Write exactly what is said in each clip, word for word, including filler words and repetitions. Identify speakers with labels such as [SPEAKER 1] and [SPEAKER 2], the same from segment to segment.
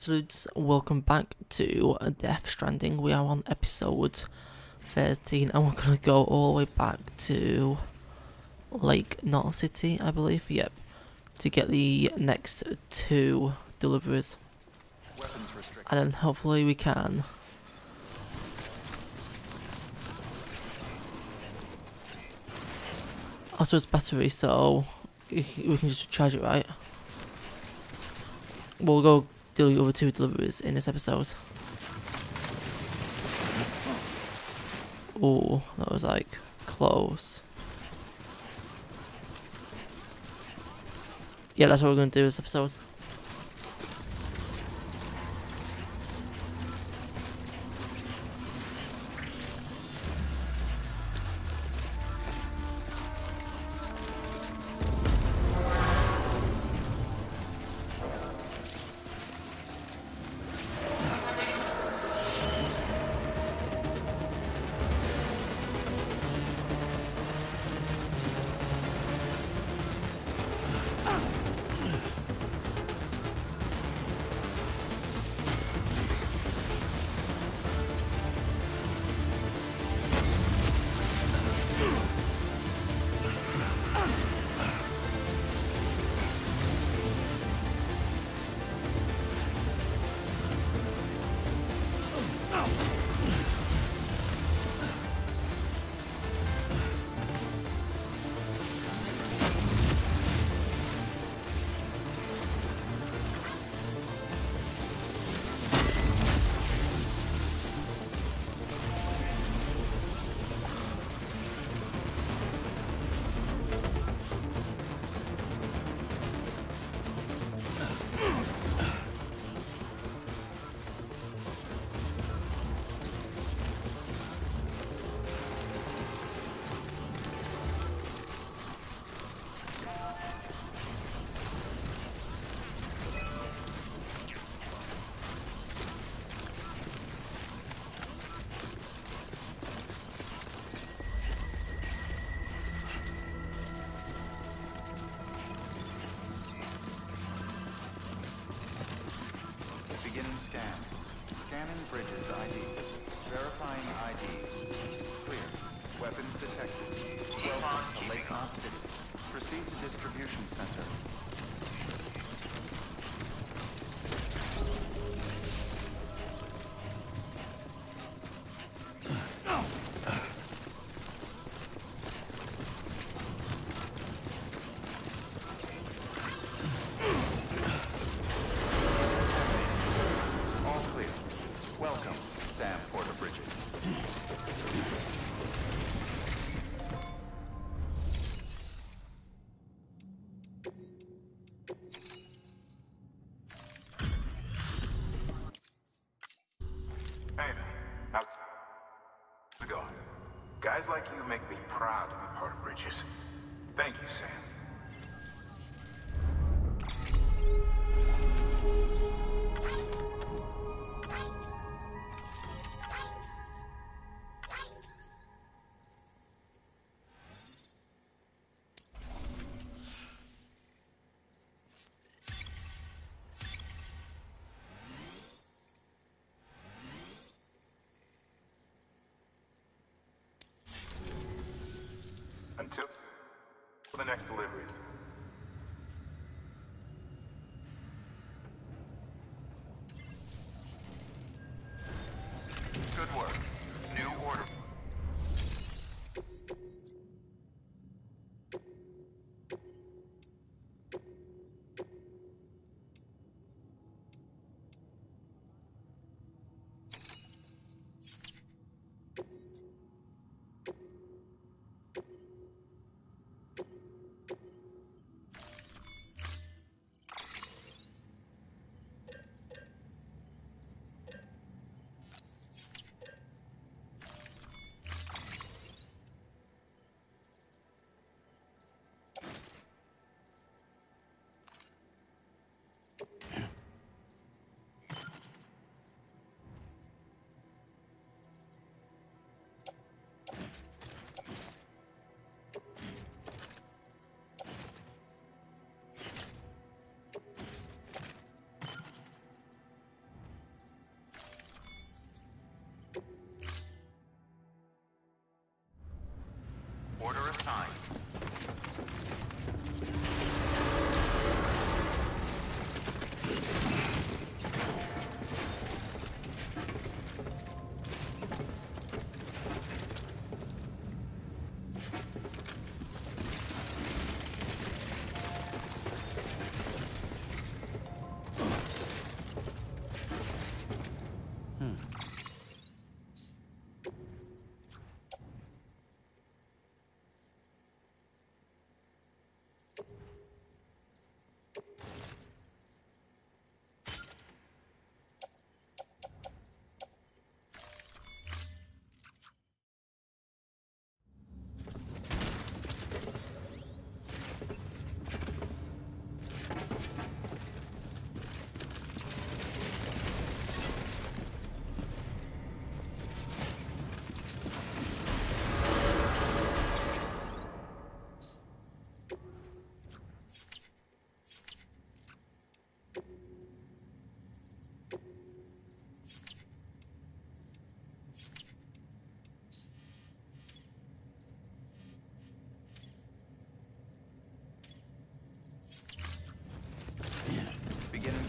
[SPEAKER 1] Absolutes, welcome back to Death Stranding. We are on episode thirteen and we're going to go all the way back to Lake Knot City, I believe, yep, to get the next two deliveries. And then hopefully we can also it's battery, so we can just charge it, right? We'll go do the other two deliveries in this episode. Oh, that was like close. Yeah, that's what we're going to do this episode.
[SPEAKER 2] Beginning scan. Scanning bridges I Ds. Verifying I Ds. Clear. Weapons detected. Welcome to Lake Knot City. Proceed to distribution center.
[SPEAKER 3] Hey, how's it going? Guys like you make me proud to be part of Bridges. Thank you, Sam. Until the next delivery.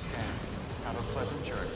[SPEAKER 2] scans. Have a pleasant journey.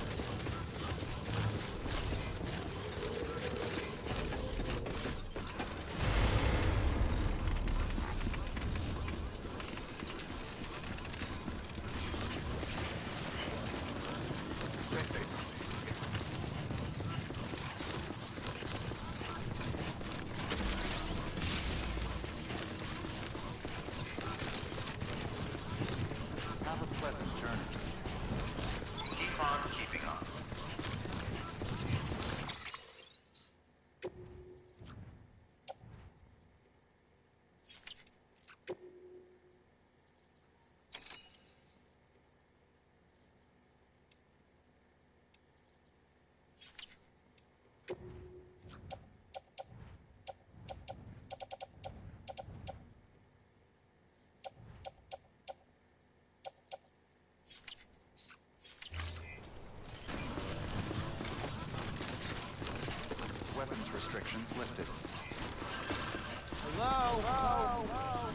[SPEAKER 2] Have a pleasant journey. Keep on keeping on. Weapons restrictions lifted.
[SPEAKER 4] Hello? Hello? Hello?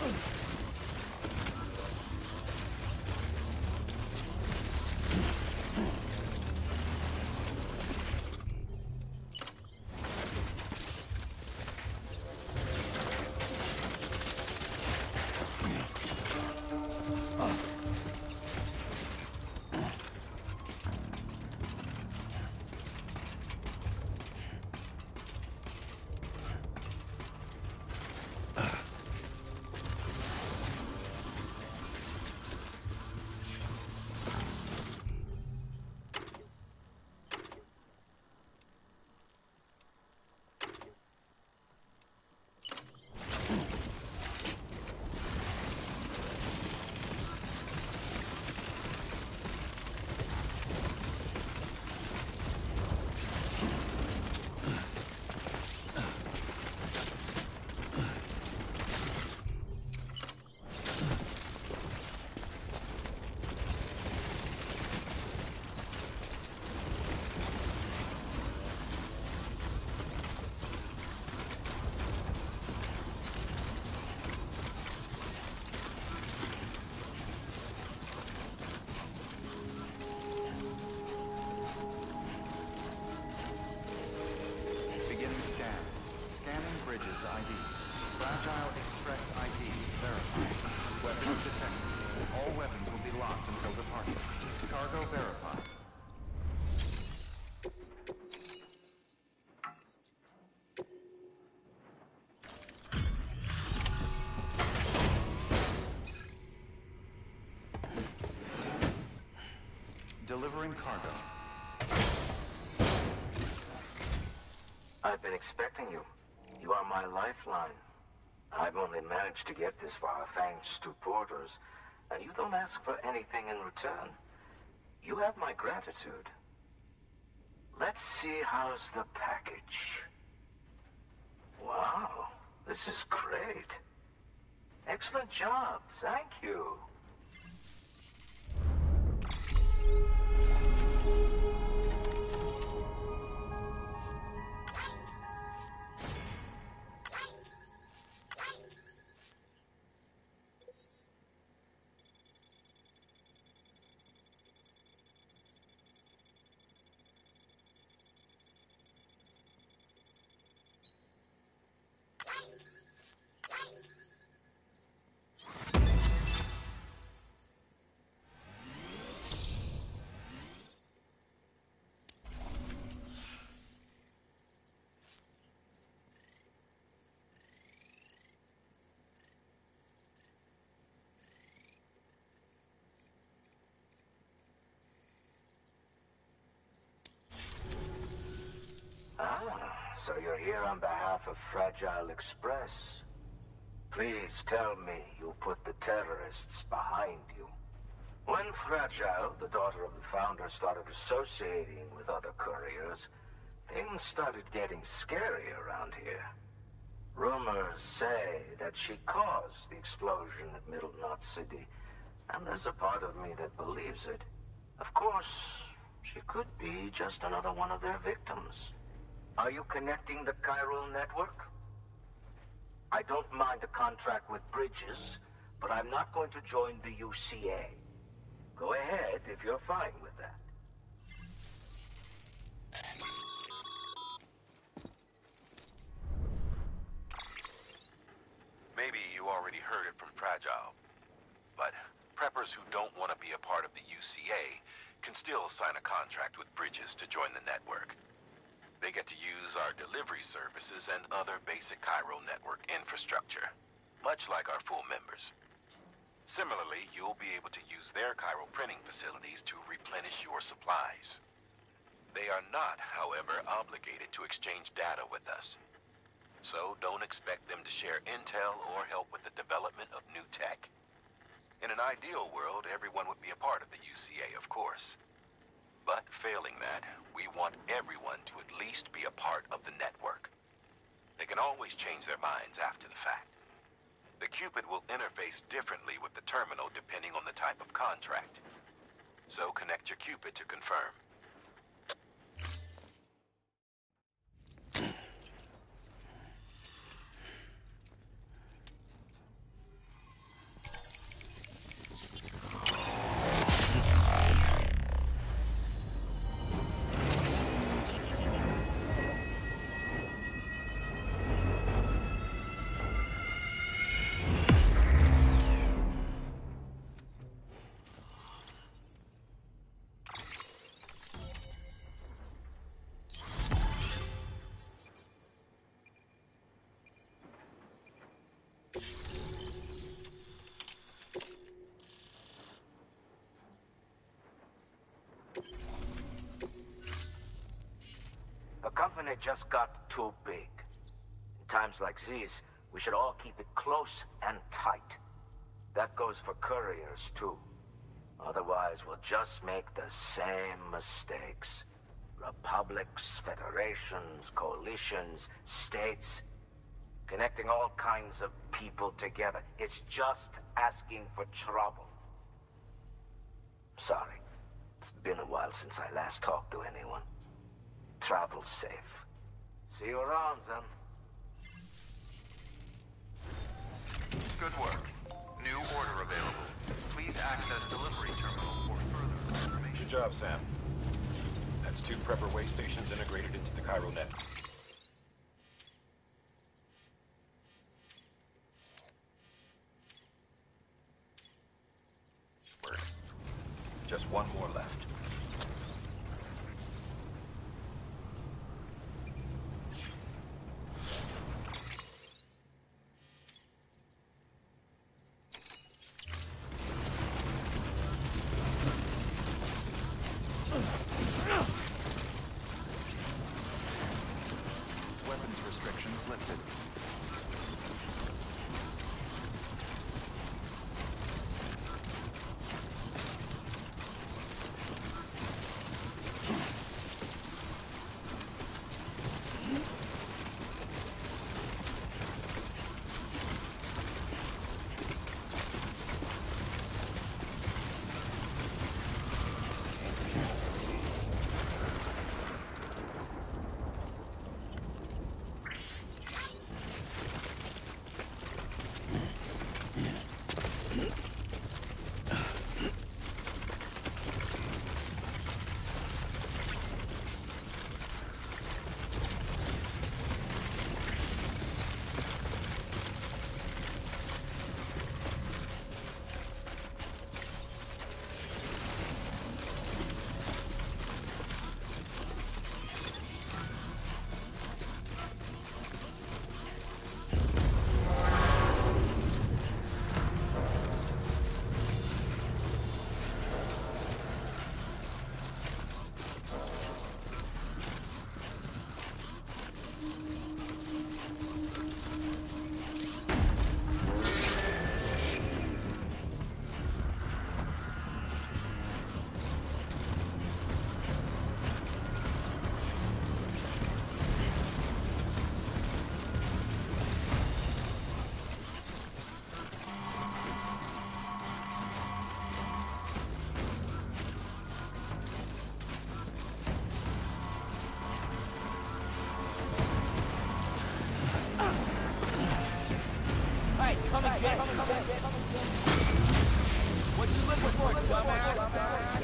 [SPEAKER 2] Bridges I D. Fragile Express I D verified. Weapons detected. All weapons will be locked until departure. Cargo verified. Delivering cargo.
[SPEAKER 4] I've been expecting you. You are my lifeline. I've only managed to get this far thanks to porters, and you don't ask for anything in return. You have my gratitude. Let's see how's the package. Wow, this is great. Excellent job, thank you. Ah, so you're here on behalf of Fragile Express. Please tell me you put the terrorists behind you. When Fragile, the daughter of the founder, started associating with other couriers, things started getting scary around here. Rumors say that she caused the explosion at Middle Knot City, and there's a part of me that believes it. Of course, she could be just another one of their victims. Are you connecting the chiral network? I don't mind a contract with Bridges, but I'm not going to join the U C A. Go ahead if you're fine with that.
[SPEAKER 3] Maybe you already heard it from Fragile, but preppers who don't want to be a part of the U C A can still sign a contract with Bridges to join the network. They get to use our delivery services and other basic chiral network infrastructure, much like our full members. Similarly, you'll be able to use their chiral printing facilities to replenish your supplies. They are not, however, obligated to exchange data with us. So don't expect them to share intel or help with the development of new tech. In an ideal world, everyone would be a part of the U C A, of course. But failing that, we want everyone to at least be a part of the network. They can always change their minds after the fact. The Cupid will interface differently with the terminal depending on the type of contract. So connect your Cupid to confirm.
[SPEAKER 4] it just got too big. In times like these, we should all keep it close and tight. That goes for couriers, too. Otherwise, we'll just make the same mistakes. Republics, federations, coalitions, states, connecting all kinds of people together. It's just asking for trouble. Sorry. It's been a while since I last talked to anyone. Travel safe. See you around, then.
[SPEAKER 2] Good work. New order available. Please access delivery terminal for further information.
[SPEAKER 3] Good job, Sam. That's two Prepper way stations integrated into the Cairo net. Just one more left.
[SPEAKER 2] Weapons restrictions lifted.
[SPEAKER 5] What you looking for, dumbass?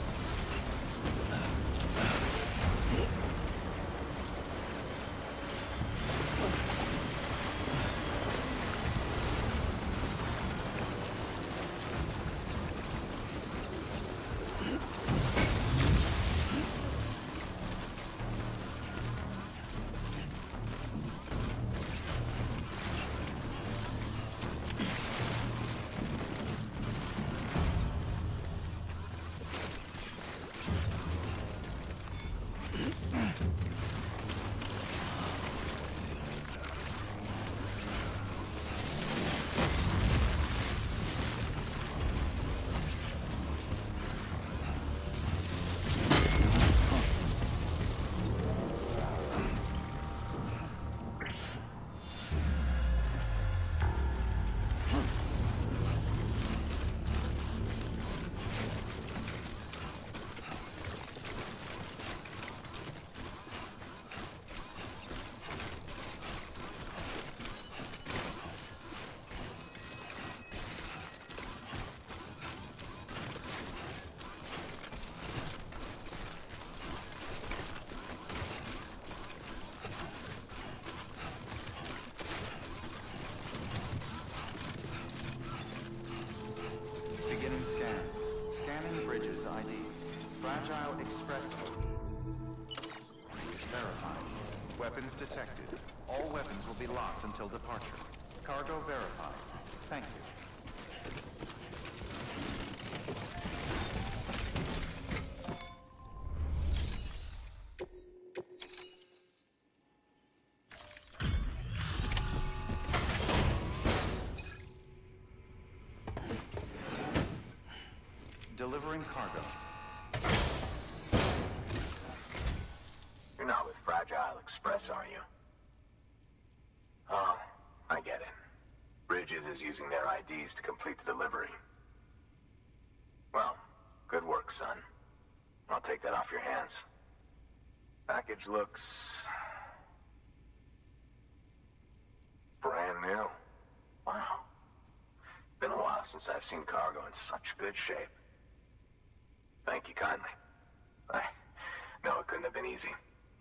[SPEAKER 2] Beginning scan. Scanning Bridges I D. Fragile Express O D. Verified. Weapons detected. All weapons will be locked until departure. Cargo verified. Thank you. Delivering cargo.
[SPEAKER 4] You're not with Fragile Express, are you? Oh, I get it. Bridget is using their I Ds to complete the delivery. Well, good work, son. I'll take that off your hands. Package looks... brand new. Wow. Been a while since I've seen cargo in such good shape. Thank you kindly. I know it couldn't have been easy.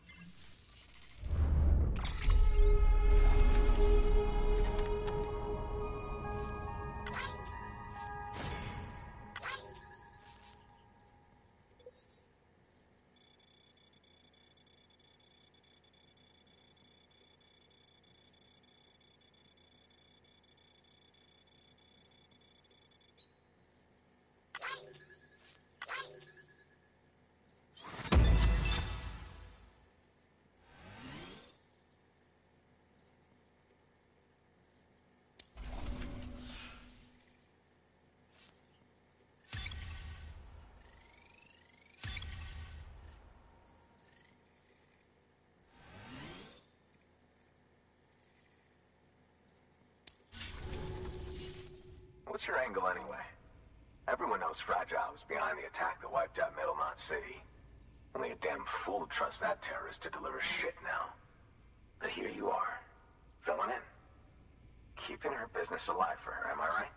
[SPEAKER 4] What's your angle anyway? Everyone knows Fragile was behind the attack that wiped out Middlemont City. Only a damn fool would trust that terrorist to deliver shit now. But here you are, filling in. Keeping her business alive for her, am I right?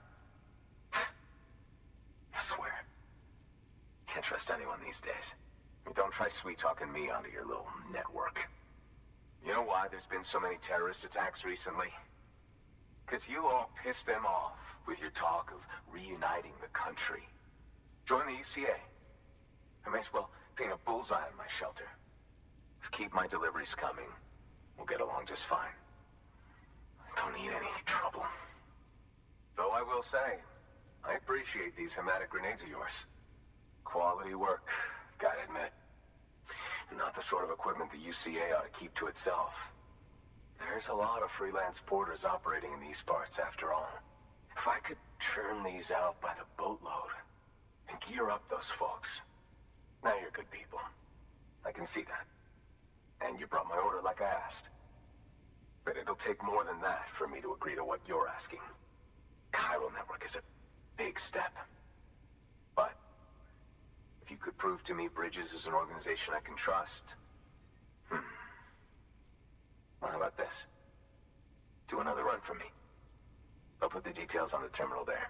[SPEAKER 4] I swear. Can't trust anyone these days. Don't try sweet-talking me onto your little network. You know why there's been so many terrorist attacks recently? Because you all pissed them off with your talk of reuniting the country. Join the U C A. I may as well paint a bullseye on my shelter. Just keep my deliveries coming. We'll get along just fine. Don't need any trouble. Though I will say, I appreciate these hematic grenades of yours. Quality work, gotta admit. Not the sort of equipment the U C A ought to keep to itself. There's a lot of freelance porters operating in these parts, after all. If I could churn these out by the boatload and gear up those folks. Now you're good people. I can see that. And you brought my order like I asked. But it'll take more than that for me to agree to what you're asking. Chiral Network is a big step. But if you could prove to me Bridges is an organization I can trust... Hmm. Well, how about this? Do another run for me. I'll put the details on the terminal there.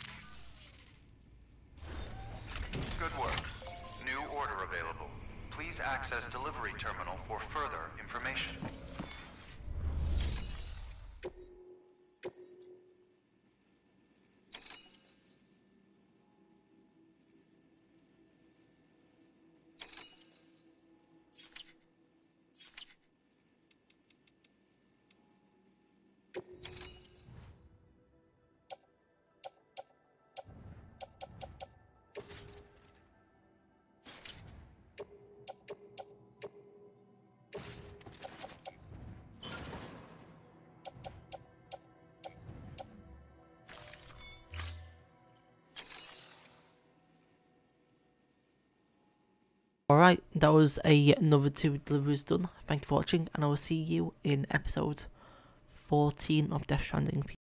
[SPEAKER 2] Good work. New order available. Please access delivery terminal for further information.
[SPEAKER 1] Alright, that was a, another two deliveries done. Thank you for watching, and I will see you in episode fourteen of Death Stranding.